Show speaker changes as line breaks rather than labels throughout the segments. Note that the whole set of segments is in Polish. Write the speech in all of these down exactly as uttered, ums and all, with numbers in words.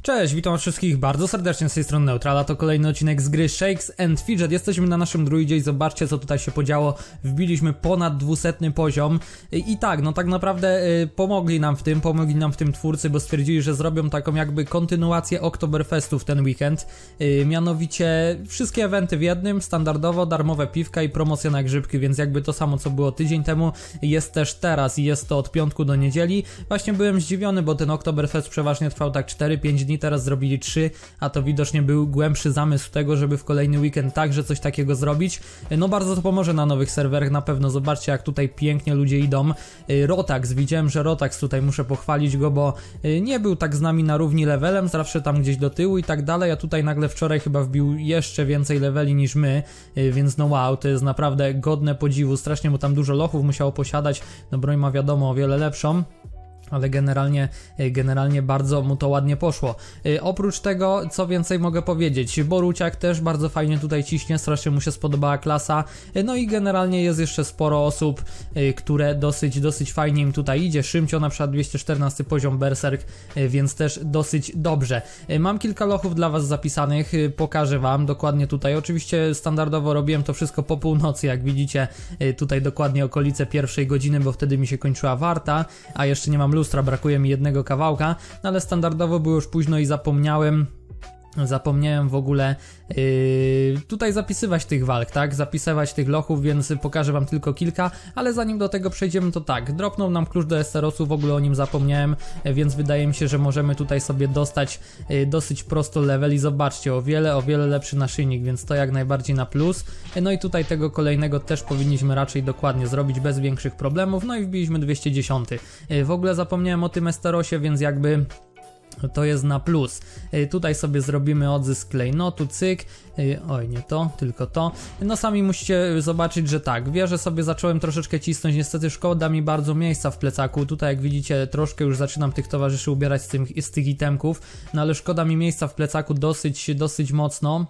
Cześć, witam wszystkich bardzo serdecznie z tej strony Neutrala, to kolejny odcinek z gry Shakes and Fidget. Jesteśmy na naszym druidzie i zobaczcie, co tutaj się podziało. Wbiliśmy ponad dwusetny poziom i, i tak, no tak naprawdę y, pomogli nam w tym, pomogli nam w tym twórcy, bo stwierdzili, że zrobią taką jakby kontynuację Oktoberfestu w ten weekend. Y, mianowicie wszystkie eventy w jednym, standardowo, darmowe piwka i promocja na grzybki, więc jakby to samo, co było tydzień temu, jest też teraz i jest to od piątku do niedzieli. Właśnie byłem zdziwiony, bo ten Oktoberfest przeważnie trwał tak cztery pięć dni, teraz zrobili trzy, a to widocznie był głębszy zamysł tego, żeby w kolejny weekend także coś takiego zrobić. No bardzo to pomoże na nowych serwerach na pewno. Zobaczcie, jak tutaj pięknie ludzie idą. Rotax, widziałem, że Rotax tutaj muszę pochwalić go, bo nie był tak z nami na równi levelem, zawsze tam gdzieś do tyłu i tak dalej, a tutaj nagle wczoraj chyba wbił jeszcze więcej leveli niż my, więc no wow, to jest naprawdę godne podziwu. Strasznie mu tam dużo lochów musiało posiadać, no broń ma wiadomo o wiele lepszą. Ale generalnie, generalnie bardzo mu to ładnie poszło. Yy, oprócz tego, co więcej mogę powiedzieć, Boruciak też bardzo fajnie tutaj ciśnie, strasznie mu się spodobała klasa. Yy, no i generalnie jest jeszcze sporo osób, yy, które dosyć, dosyć fajnie im tutaj idzie. Szymcio na przykład dwieście czternasty poziom Berserk, yy, więc też dosyć dobrze. Yy, mam kilka lochów dla was zapisanych, yy, pokażę wam dokładnie tutaj. Oczywiście standardowo robiłem to wszystko po północy, jak widzicie, yy, tutaj dokładnie okolice pierwszej godziny, bo wtedy mi się kończyła warta, a jeszcze nie mam lustra, brakuje mi jednego kawałka, no ale standardowo było już późno i zapomniałem Zapomniałem w ogóle yy, tutaj zapisywać tych walk, tak? Zapisywać tych lochów, więc pokażę wam tylko kilka, ale zanim do tego przejdziemy, to tak, dropnął nam klucz do Esterosu, w ogóle o nim zapomniałem, więc wydaje mi się, że możemy tutaj sobie dostać yy, dosyć prosto level i zobaczcie, o wiele, o wiele lepszy naszyjnik, więc to jak najbardziej na plus. Yy, no i tutaj tego kolejnego też powinniśmy raczej dokładnie zrobić bez większych problemów, no i wbiliśmy dwieście dziesięć. Yy, w ogóle zapomniałem o tym Esterosie, więc jakby to jest na plus. Yy, tutaj sobie zrobimy odzysk klejnotu, cyk. Yy, oj, nie to, tylko to. No sami musicie zobaczyć, że tak, wieżę sobie zacząłem troszeczkę cisnąć, niestety szkoda mi bardzo miejsca w plecaku. Tutaj jak widzicie troszkę już zaczynam tych towarzyszy ubierać z, tym, z tych itemków, no ale szkoda mi miejsca w plecaku dosyć, dosyć mocno.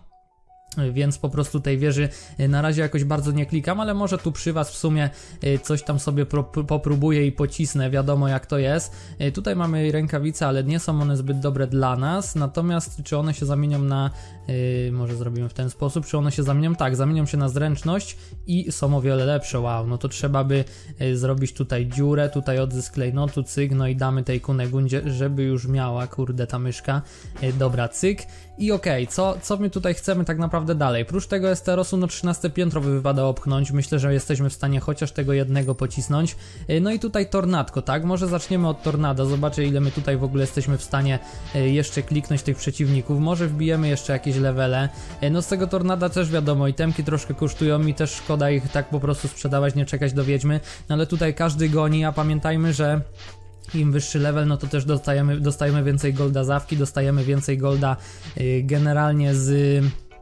Więc po prostu tej wieży na razie jakoś bardzo nie klikam, ale może tu przy was w sumie coś tam sobie popróbuję i pocisnę, wiadomo jak to jest. Tutaj mamy rękawice, ale nie są one zbyt dobre dla nas, natomiast czy one się zamienią na, yy, może zrobimy w ten sposób, czy one się zamienią? Tak, zamienią się na zręczność i są o wiele lepsze, wow, no to trzeba by yy, zrobić tutaj dziurę, tutaj odzysk klejnotu, cyk, no i damy tej Kunegundzie, żeby już miała, kurde ta myszka, yy, dobra, cyk. I okej, okay, co, co my tutaj chcemy tak naprawdę dalej? Prócz tego Esterosu, no trzynaste piętro by wypadało opchnąć, myślę, że jesteśmy w stanie chociaż tego jednego pocisnąć. No i tutaj tornadko, tak? Może zaczniemy od tornada, zobaczę ile my tutaj w ogóle jesteśmy w stanie jeszcze kliknąć tych przeciwników, może wbijemy jeszcze jakieś levele. No z tego tornada też wiadomo, itemki troszkę kosztują mi, też szkoda ich tak po prostu sprzedawać, nie czekać do wiedźmy, no ale tutaj każdy goni, a pamiętajmy, że im wyższy level, no to też dostajemy, dostajemy więcej golda z awki, dostajemy więcej golda yy, generalnie z...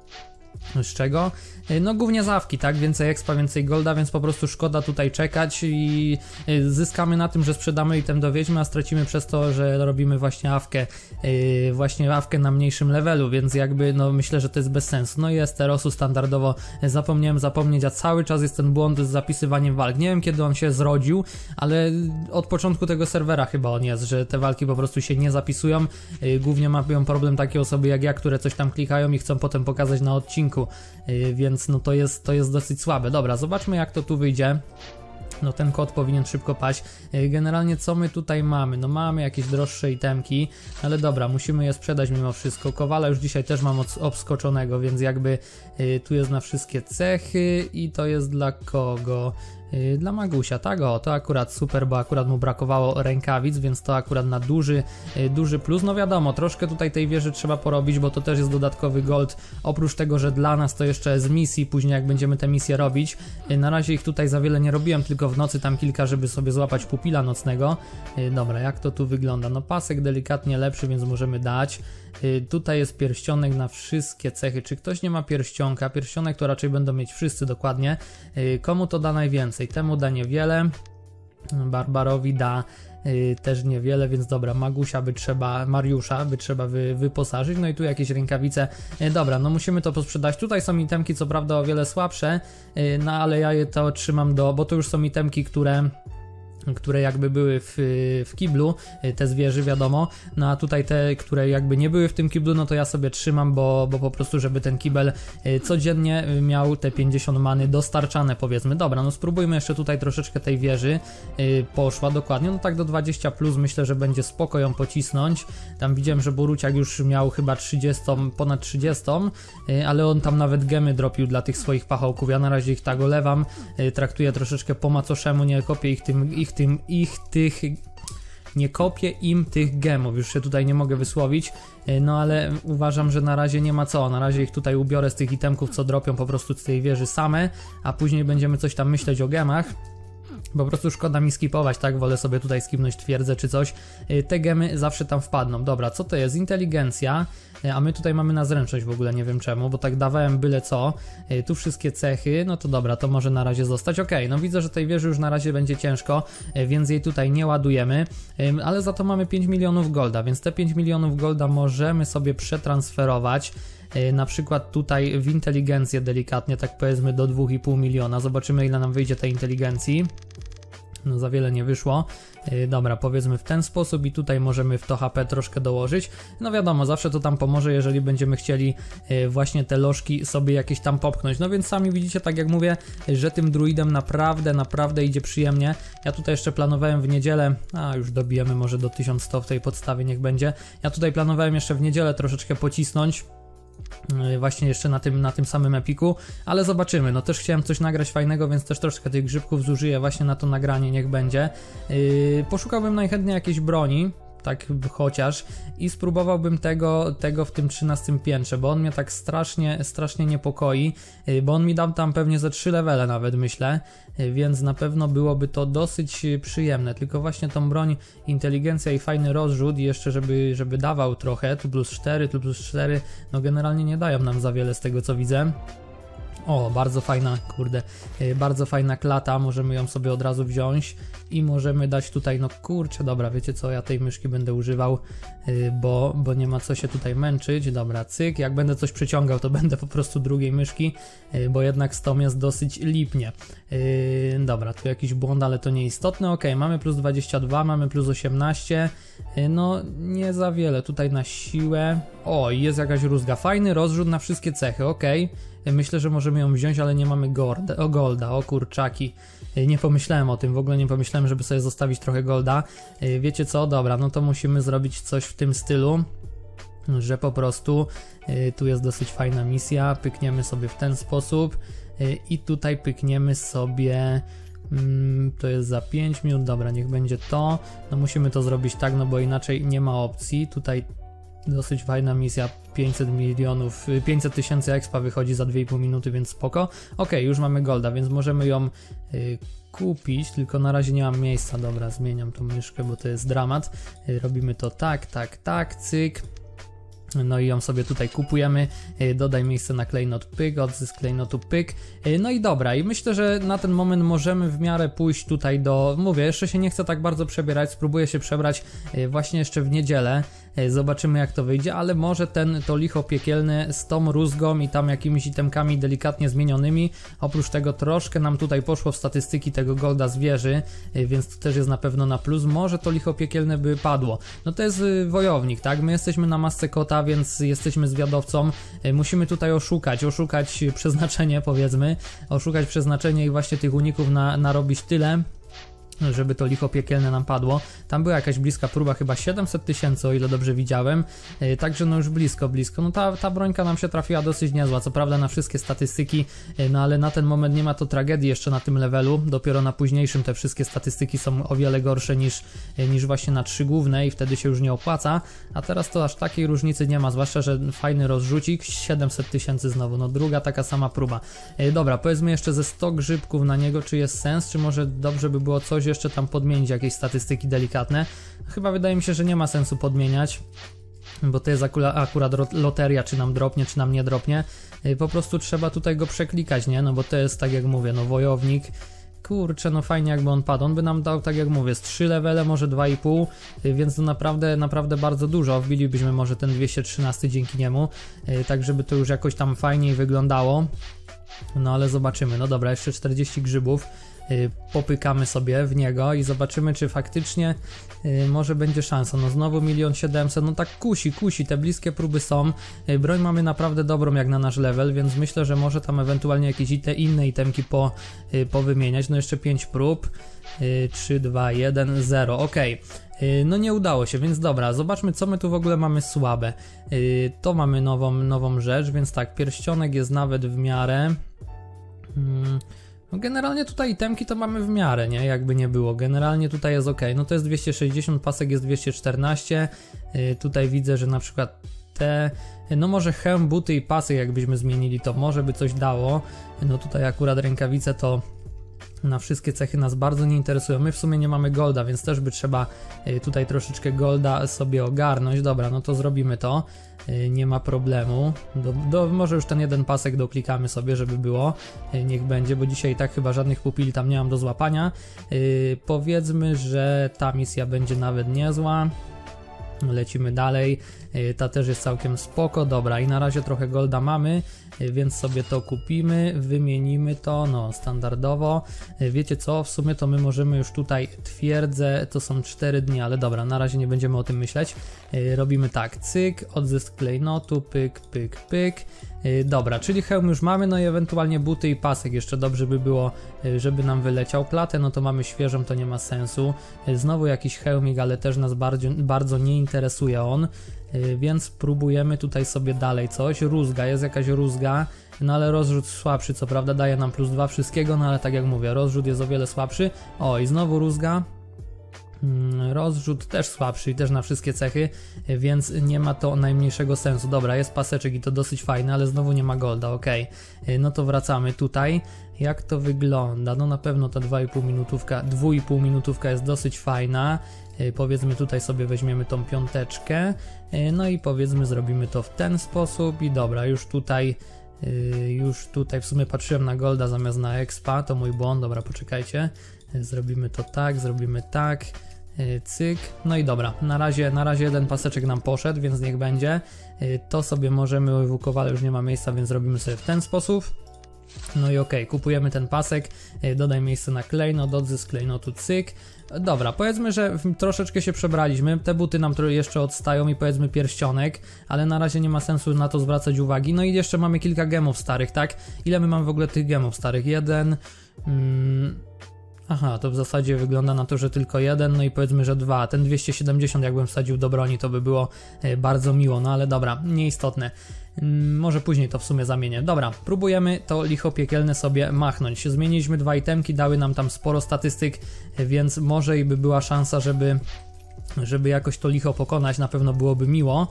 z czego? No głównie z awki, tak? Więcej expa, więcej golda, więc po prostu szkoda tutaj czekać i zyskamy na tym, że sprzedamy item do wiedźmy, a stracimy przez to, że robimy właśnie awkę, yy, właśnie awkę na mniejszym levelu, więc jakby no myślę, że to jest bez sensu. No i Esterosu standardowo zapomniałem zapomnieć, a cały czas jest ten błąd z zapisywaniem walk. Nie wiem kiedy on się zrodził, ale od początku tego serwera chyba on jest, że te walki po prostu się nie zapisują. Yy, głównie mają problem takie osoby jak ja, które coś tam klikają i chcą potem pokazać na odcinku, yy, więc Więc no to jest, to jest dosyć słabe. Dobra, zobaczmy jak to tu wyjdzie. No ten kod powinien szybko paść. Generalnie co my tutaj mamy? No mamy jakieś droższe itemki, ale dobra, musimy je sprzedać mimo wszystko. Kowala już dzisiaj też mam obskoczonego, więc jakby y, tu jest na wszystkie cechy i to jest dla kogo? Y, dla Magusia, tak? O, to akurat super, bo akurat mu brakowało rękawic, więc to akurat na duży, y, duży plus. No wiadomo, troszkę tutaj tej wieży trzeba porobić, bo to też jest dodatkowy gold. Oprócz tego, że dla nas to jeszcze z misji, później jak będziemy te misje robić. Y, na razie ich tutaj za wiele nie robiłem, tylko w nocy tam kilka, żeby sobie złapać pupila nocnego. Yy, dobra, jak to tu wygląda? No pasek delikatnie lepszy, więc możemy dać. Yy, tutaj jest pierścionek na wszystkie cechy. Czy ktoś nie ma pierścionka? Pierścionek to raczej będą mieć wszyscy dokładnie. Yy, komu to da najwięcej? Temu da niewiele. Barbarowi da Yy, też niewiele, więc dobra, Magusia by trzeba, Mariusza by trzeba wy, wyposażyć, no i tu jakieś rękawice, yy, dobra, no musimy to posprzedać. Tutaj są itemki co prawda o wiele słabsze, yy, no ale ja je to trzymam do, bo to już są itemki, które które jakby były w, w kiblu, te zwierzy wiadomo, no a tutaj te, które jakby nie były w tym kiblu, no to ja sobie trzymam, bo, bo po prostu żeby ten kibel codziennie miał te pięćdziesiąt many dostarczane, powiedzmy. Dobra, no spróbujmy jeszcze tutaj troszeczkę tej wieży, poszła dokładnie, no tak do dwudziestu plus, myślę, że będzie spoko ją pocisnąć. Tam widziałem, że Boruciak już miał chyba trzydzieści, ponad trzydzieści, ale on tam nawet gemy dropił dla tych swoich pachołków, ja na razie ich tak olewam, traktuję troszeczkę po macoszemu, nie kopię ich tym, ich tym, ich tych, nie kopię im tych gemów, już się tutaj nie mogę wysłowić, no ale uważam, że na razie nie ma co, na razie ich tutaj ubiorę z tych itemków, co dropią po prostu z tej wieży same, a później będziemy coś tam myśleć o gemach. Po prostu szkoda mi skipować, tak? Wolę sobie tutaj skipnąć twierdzę czy coś. Te gemy zawsze tam wpadną. Dobra, co to jest? Inteligencja, a my tutaj mamy na zręczność w ogóle, nie wiem czemu, bo tak dawałem byle co. Tu wszystkie cechy, no to dobra, to może na razie zostać. Ok, no widzę, że tej wieży już na razie będzie ciężko, więc jej tutaj nie ładujemy, ale za to mamy pięć milionów golda, więc te pięć milionów golda możemy sobie przetransferować. Na przykład tutaj w inteligencję delikatnie, tak powiedzmy do dwa i pół miliona. Zobaczymy, ile nam wyjdzie tej inteligencji. No za wiele nie wyszło. Yy, dobra, powiedzmy w ten sposób i tutaj możemy w to H P troszkę dołożyć. No wiadomo, zawsze to tam pomoże, jeżeli będziemy chcieli yy, właśnie te lożki sobie jakieś tam popchnąć. No więc sami widzicie, tak jak mówię, że tym druidem naprawdę, naprawdę idzie przyjemnie. Ja tutaj jeszcze planowałem w niedzielę, a już dobijemy może do tysiąc sto w tej podstawie, niech będzie. Ja tutaj planowałem jeszcze w niedzielę troszeczkę pocisnąć. Właśnie jeszcze na tym, na tym samym epiku, ale zobaczymy, no też chciałem coś nagrać fajnego, więc też troszkę tych grzybków zużyję właśnie na to nagranie, niech będzie. Yy, poszukałbym najchętniej jakiejś broni, tak chociaż, i spróbowałbym tego, tego w tym trzynastym piętrze, bo on mnie tak strasznie, strasznie niepokoi, yy, bo on mi dał tam pewnie ze trzy levele nawet, myślę, yy, więc na pewno byłoby to dosyć przyjemne, tylko właśnie tą broń, inteligencja i fajny rozrzut i jeszcze żeby, żeby dawał trochę, tu plus cztery, tu plus cztery, no generalnie nie dają nam za wiele z tego co widzę. O, bardzo fajna, kurde, yy, bardzo fajna klata, możemy ją sobie od razu wziąć i możemy dać tutaj, no kurczę, dobra, wiecie co, ja tej myszki będę używał, yy, bo, bo nie ma co się tutaj męczyć, dobra, cyk, jak będę coś przyciągał, to będę po prostu drugiej myszki, yy, bo jednak z tą jest dosyć lipnie. Yy, dobra, tu jakiś błąd, ale to nieistotne, ok, mamy plus dwadzieścia dwa, mamy plus osiemnaście, yy, no nie za wiele, tutaj na siłę, o, jest jakaś rózga, fajny rozrzut na wszystkie cechy, ok. Myślę, że możemy ją wziąć, ale nie mamy golda, o golda, o kurczaki. Nie pomyślałem o tym, w ogóle nie pomyślałem, żeby sobie zostawić trochę golda. Wiecie co? Dobra, no to musimy zrobić coś w tym stylu, że po prostu tu jest dosyć fajna misja, pykniemy sobie w ten sposób i tutaj pykniemy sobie... To jest za pięć minut, dobra, niech będzie to. No musimy to zrobić tak, no bo inaczej nie ma opcji. Tutaj dosyć fajna misja, pięćset milionów, pięćset tysięcy expa wychodzi za dwie i pół minuty, więc spoko. Ok, już mamy golda, więc możemy ją y, kupić, tylko na razie nie mam miejsca. Dobra, zmieniam tą myszkę, bo to jest dramat. Y, robimy to tak, tak, tak, cyk. No i ją sobie tutaj kupujemy, dodaj miejsce na klejnot pyk, odzysk klejnotu pyk, no i dobra, i myślę, że na ten moment możemy w miarę pójść tutaj do, mówię, jeszcze się nie chcę tak bardzo przebierać, spróbuję się przebrać właśnie jeszcze w niedzielę, zobaczymy jak to wyjdzie, ale może ten, to licho piekielne z tą rózgą i tam jakimiś itemkami delikatnie zmienionymi, oprócz tego troszkę nam tutaj poszło w statystyki tego golda zwierzy, więc to też jest na pewno na plus, może to licho piekielne by padło. No to jest wojownik, tak, my jesteśmy na masce kota, więc jesteśmy zwiadowcą, musimy tutaj oszukać, oszukać przeznaczenie, powiedzmy, oszukać przeznaczenie i właśnie tych uników na, narobić tyle, żeby to licho piekielne nam padło. Tam była jakaś bliska próba, chyba siedemset tysięcy, o ile dobrze widziałem, yy, także no już blisko, blisko. No ta, ta brońka nam się trafiła dosyć niezła, co prawda na wszystkie statystyki, yy, no ale na ten moment nie ma to tragedii jeszcze na tym levelu, dopiero na późniejszym te wszystkie statystyki są o wiele gorsze niż, yy, niż właśnie na trzy główne i wtedy się już nie opłaca, a teraz to aż takiej różnicy nie ma, zwłaszcza, że fajny rozrzucik, siedemset tysięcy znowu, no druga taka sama próba. Yy, dobra, powiedzmy jeszcze ze sto grzybków na niego, czy jest sens, czy może dobrze by było coś jeszcze tam podmienić, jakieś statystyki delikatne. Chyba wydaje mi się, że nie ma sensu podmieniać, bo to jest akura, akurat loteria, czy nam dropnie, czy nam nie dropnie. Po prostu trzeba tutaj go przeklikać, nie? No bo to jest, tak jak mówię, no wojownik. Kurczę, no fajnie jakby on padł. On by nam dał, tak jak mówię, z trzy levele, może dwa i pół, więc to naprawdę, naprawdę bardzo dużo. Wbilibyśmy może ten dwieście trzynaście dzięki niemu, tak żeby to już jakoś tam fajniej wyglądało. No ale zobaczymy. No dobra, jeszcze czterdzieści grzybów. popykamy sobie w niego i zobaczymy, czy faktycznie może będzie szansa. No znowu milion siedemset, no tak kusi, kusi, te bliskie próby są. Broń mamy naprawdę dobrą jak na nasz level, więc myślę, że może tam ewentualnie jakieś ite, inne itemki po, powymieniać. No jeszcze pięć prób, trzy, dwa, jeden, zero, ok. No nie udało się, więc dobra, zobaczmy, co my tu w ogóle mamy słabe. To mamy nową, nową rzecz, więc tak, pierścionek jest nawet w miarę. No generalnie tutaj itemki to mamy w miarę, nie? Jakby nie było. Generalnie tutaj jest ok. No to jest dwieście sześćdziesiąt, pasek jest dwieście czternaście. Yy, tutaj widzę, że na przykład te... No może hełm, buty i pasek jakbyśmy zmienili, to może by coś dało. No tutaj akurat rękawice to... Na wszystkie cechy nas bardzo nie interesują. My w sumie nie mamy golda, więc też by trzeba tutaj troszeczkę golda sobie ogarnąć. Dobra, no to zrobimy to. Nie ma problemu. Do, do, może już ten jeden pasek doklikamy sobie, żeby było. Niech będzie, bo dzisiaj i tak chyba żadnych pupili tam nie mam do złapania. Yy, powiedzmy, że ta misja będzie nawet niezła. Lecimy dalej, ta też jest całkiem spoko, dobra i na razie trochę golda mamy, więc sobie to kupimy, wymienimy to, no standardowo, wiecie co, w sumie to my możemy już tutaj twierdzę, to są cztery dni, ale dobra, na razie nie będziemy o tym myśleć, robimy tak, cyk, odzysk klejnotu, pyk, pyk, pyk, dobra, czyli hełm już mamy, no i ewentualnie buty i pasek, jeszcze dobrze by było, żeby nam wyleciał, klatę, no to mamy świeżą, to nie ma sensu, znowu jakiś hełmik, ale też nas bardzo, bardzo nie interesuje on, więc próbujemy tutaj sobie dalej coś, rózga, jest jakaś rózga, no ale rozrzut słabszy, co prawda daje nam plus dwa wszystkiego, no ale tak jak mówię, rozrzut jest o wiele słabszy, o i znowu rózga, rozrzut też słabszy i też na wszystkie cechy, więc nie ma to najmniejszego sensu. Dobra, jest paseczek i to dosyć fajne, ale znowu nie ma golda, ok. No to wracamy tutaj. Jak to wygląda? No na pewno ta dwa i pół minutówka, dwa i pół minutówka jest dosyć fajna. Powiedzmy tutaj sobie weźmiemy tą piąteczkę, no i powiedzmy zrobimy to w ten sposób i dobra, już tutaj już tutaj w sumie patrzyłem na golda zamiast na expa, to mój błąd, dobra poczekajcie, zrobimy to tak, zrobimy tak, cyk, no i dobra, na razie, na razie jeden paseczek nam poszedł, więc niech będzie, to sobie możemy w kowale już nie ma miejsca, więc robimy sobie w ten sposób. No i okej, okay, kupujemy ten pasek, dodaj miejsce na klejnot, odzysk klejnotu, cyk. Dobra, powiedzmy, że troszeczkę się przebraliśmy, te buty nam jeszcze odstają i powiedzmy pierścionek, ale na razie nie ma sensu na to zwracać uwagi. No i jeszcze mamy kilka gemów starych, tak? Ile my mamy w ogóle tych gemów starych? Jeden... Mm, aha, to w zasadzie wygląda na to, że tylko jeden, no i powiedzmy, że dwa. Ten dwieście siedemdziesiąt jakbym wsadził do broni, to by było bardzo miło, no ale dobra, nieistotne. Może później to w sumie zamienię. Dobra, próbujemy to licho piekielne sobie machnąć. Zmieniliśmy dwa itemki, dały nam tam sporo statystyk, więc może i by była szansa, żeby, żeby jakoś to licho pokonać. Na pewno byłoby miło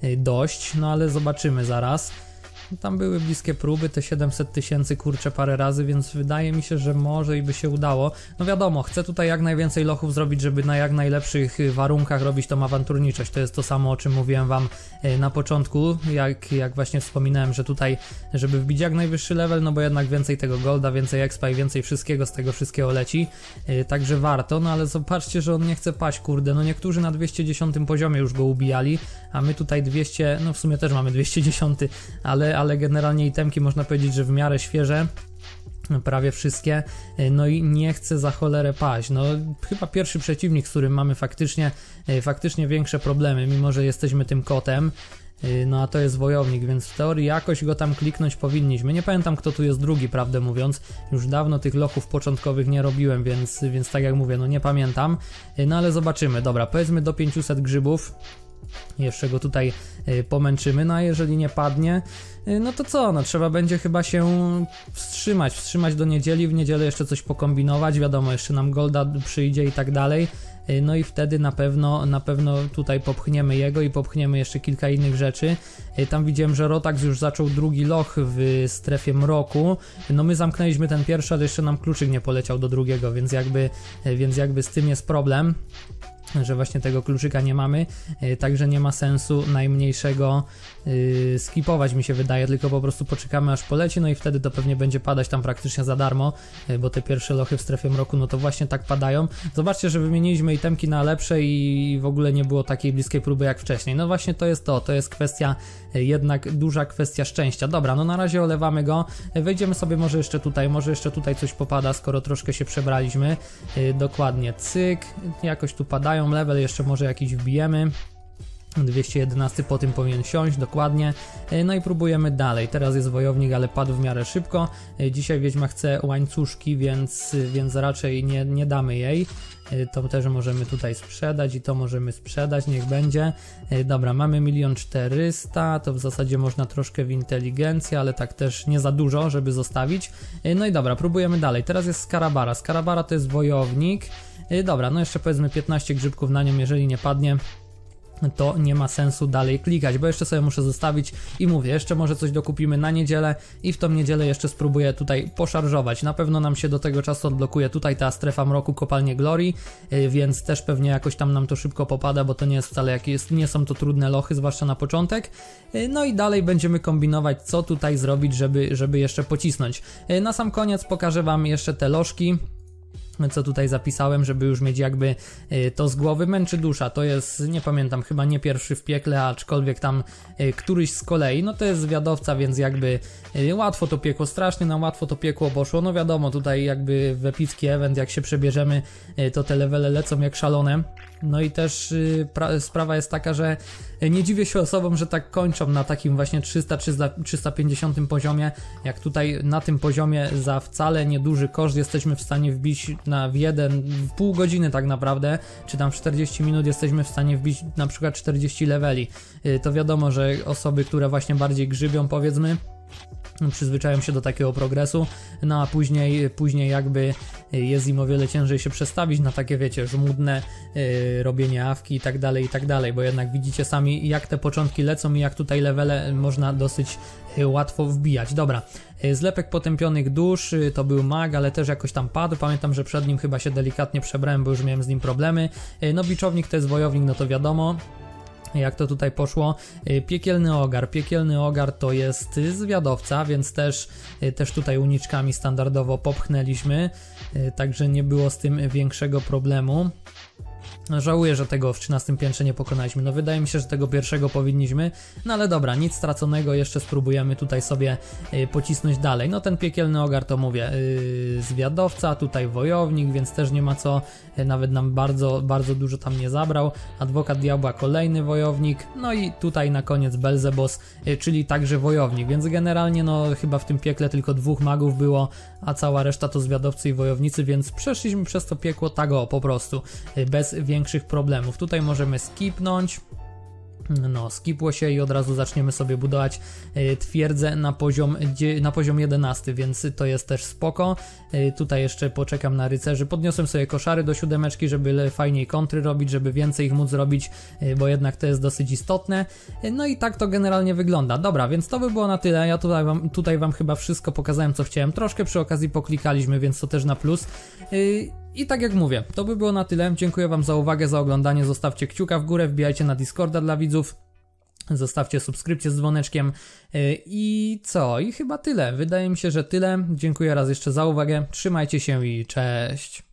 dość, no ale zobaczymy zaraz. Tam były bliskie próby, te siedemset tysięcy kurczę parę razy, więc wydaje mi się, że może i by się udało. No wiadomo, chcę tutaj jak najwięcej lochów zrobić, żeby na jak najlepszych warunkach robić tą awanturniczość. To jest to samo, o czym mówiłem wam na początku, jak, jak właśnie wspominałem, że tutaj, żeby wbić jak najwyższy level, no bo jednak więcej tego golda, więcej expa i więcej wszystkiego z tego wszystkiego leci. Także warto, no ale zobaczcie, że on nie chce paść, kurde, no niektórzy na dwieście dziesiątym poziomie już go ubijali, a my tutaj dwieście, no w sumie też mamy dwieście dziesięć, ale ale generalnie itemki można powiedzieć, że w miarę świeże, prawie wszystkie, no i nie chce za cholerę paść. No chyba pierwszy przeciwnik, z którym mamy faktycznie, faktycznie większe problemy, mimo że jesteśmy tym kotem, no a to jest wojownik, więc w teorii jakoś go tam kliknąć powinniśmy. Nie pamiętam, kto tu jest drugi, prawdę mówiąc, już dawno tych lochów początkowych nie robiłem, więc, więc tak jak mówię, no nie pamiętam, no ale zobaczymy. Dobra, powiedzmy do pięciuset grzybów. Jeszcze go tutaj y, pomęczymy, no a jeżeli nie padnie, y, no to co, no trzeba będzie chyba się wstrzymać, wstrzymać do niedzieli, w niedzielę jeszcze coś pokombinować, wiadomo, jeszcze nam golda przyjdzie i tak dalej, y, no i wtedy na pewno, na pewno tutaj popchniemy jego i popchniemy jeszcze kilka innych rzeczy. Y, tam widziałem, że Rotax już zaczął drugi loch w strefie mroku, no my zamknęliśmy ten pierwszy, ale jeszcze nam kluczyk nie poleciał do drugiego, więc jakby, y, więc jakby z tym jest problem. że właśnie tego kluczyka nie mamy, yy, także nie ma sensu najmniejszego yy, skipować, mi się wydaje, tylko po prostu poczekamy aż poleci, no i wtedy to pewnie będzie padać tam praktycznie za darmo, yy, bo te pierwsze lochy w strefie mroku, no to właśnie tak padają. Zobaczcie, że wymieniliśmy itemki na lepsze i w ogóle nie było takiej bliskiej próby jak wcześniej. No właśnie to jest to, to jest kwestia, yy, jednak duża kwestia szczęścia. Dobra, no na razie olewamy go, yy, wejdziemy sobie może jeszcze tutaj, może jeszcze tutaj coś popada, skoro troszkę się przebraliśmy, yy, dokładnie, cyk, jakoś tu padają, level jeszcze może jakiś wbijemy, dwieście jedenaście po tym powinien siąść, dokładnie, no i próbujemy dalej. Teraz jest wojownik, ale padł w miarę szybko, dzisiaj wiedźma chce łańcuszki, więc, więc raczej nie, nie damy jej. To też możemy tutaj sprzedać i to możemy sprzedać, niech będzie. Dobra, mamy milion czterysta, to w zasadzie można troszkę w inteligencję, ale tak też nie za dużo, żeby zostawić. No i dobra, próbujemy dalej. Teraz jest Skarabara. Skarabara to jest wojownik. Dobra, no jeszcze powiedzmy piętnaście grzybków na nią, jeżeli nie padnie, to nie ma sensu dalej klikać, bo jeszcze sobie muszę zostawić i mówię, jeszcze może coś dokupimy na niedzielę i w tą niedzielę jeszcze spróbuję tutaj poszarżować. Na pewno nam się do tego czasu odblokuje tutaj ta strefa mroku, kopalnie Glory, więc też pewnie jakoś tam nam to szybko popada, bo to nie jest wcale jakieś, nie są to trudne lochy, zwłaszcza na początek. No i dalej będziemy kombinować, co tutaj zrobić, żeby, żeby jeszcze pocisnąć. Na sam koniec pokażę wam jeszcze te lożki, co tutaj zapisałem, żeby już mieć jakby y, to z głowy. Męczy dusza, to jest, nie pamiętam, chyba nie pierwszy w piekle, aczkolwiek tam y, któryś z kolei, no to jest zwiadowca, więc jakby y, łatwo to piekło, strasznie nam łatwo to piekło poszło, no wiadomo, tutaj jakby w epicki event, jak się przebierzemy, y, to te levele lecą jak szalone. No i też y, sprawa jest taka, że nie dziwię się osobom, że tak kończą na takim właśnie trzysta trzysta pięćdziesiątym poziomie, jak tutaj na tym poziomie za wcale nieduży koszt jesteśmy w stanie wbić na w jeden, w pół godziny tak naprawdę, czy tam w czterdzieści minut jesteśmy w stanie wbić na przykład czterdzieści leveli. Y, to wiadomo, że osoby, które właśnie bardziej grzybią, powiedzmy, przyzwyczają się do takiego progresu, no a później, później jakby jest im o wiele ciężej się przestawić na takie, wiecie, żmudne yy, robienie awki i tak dalej, i tak dalej, bo jednak widzicie sami, jak te początki lecą i jak tutaj levele można dosyć yy, łatwo wbijać. Dobra, yy, zlepek potępionych dusz, yy, to był mag, ale też jakoś tam padł, pamiętam, że przed nim chyba się delikatnie przebrałem, bo już miałem z nim problemy. Yy, no biczownik to jest wojownik, no to wiadomo jak to tutaj poszło. Piekielny ogar. Piekielny ogar to jest zwiadowca, więc też, też tutaj uniczkami standardowo popchnęliśmy, także nie było z tym większego problemu. Żałuję, że tego w trzynastym piętrze nie pokonaliśmy. No wydaje mi się, że tego pierwszego powinniśmy. No ale dobra, nic straconego, jeszcze spróbujemy tutaj sobie y, pocisnąć dalej. No ten piekielny ogar to mówię, y, zwiadowca, tutaj wojownik, więc też nie ma co, y, nawet nam bardzo, bardzo dużo tam nie zabrał. Adwokat diabła, kolejny wojownik. No i tutaj na koniec Belzebos, y, czyli także wojownik, więc generalnie no chyba w tym piekle tylko dwóch magów było, a cała reszta to zwiadowcy i wojownicy, więc przeszliśmy przez to piekło tak o, po prostu, y, bez większych problemów. Tutaj możemy skipnąć. No, skipło się i od razu zaczniemy sobie budować y, twierdzę na poziom, na poziom jedenasty, więc to jest też spoko. Y, tutaj jeszcze poczekam na rycerzy. Podniosłem sobie koszary do siódemeczki, żeby fajniej kontry robić, żeby więcej ich móc robić, y, bo jednak to jest dosyć istotne. Y, no i tak to generalnie wygląda. Dobra, więc to by było na tyle. Ja tutaj wam, tutaj wam chyba wszystko pokazałem, co chciałem. Troszkę przy okazji poklikaliśmy, więc to też na plus. Y, I tak jak mówię, to by było na tyle. Dziękuję wam za uwagę, za oglądanie. Zostawcie kciuka w górę, wbijajcie na Discorda dla widzów. Zostawcie subskrypcję z dzwoneczkiem i co? I chyba tyle. Wydaje mi się, że tyle. Dziękuję raz jeszcze za uwagę. Trzymajcie się i cześć.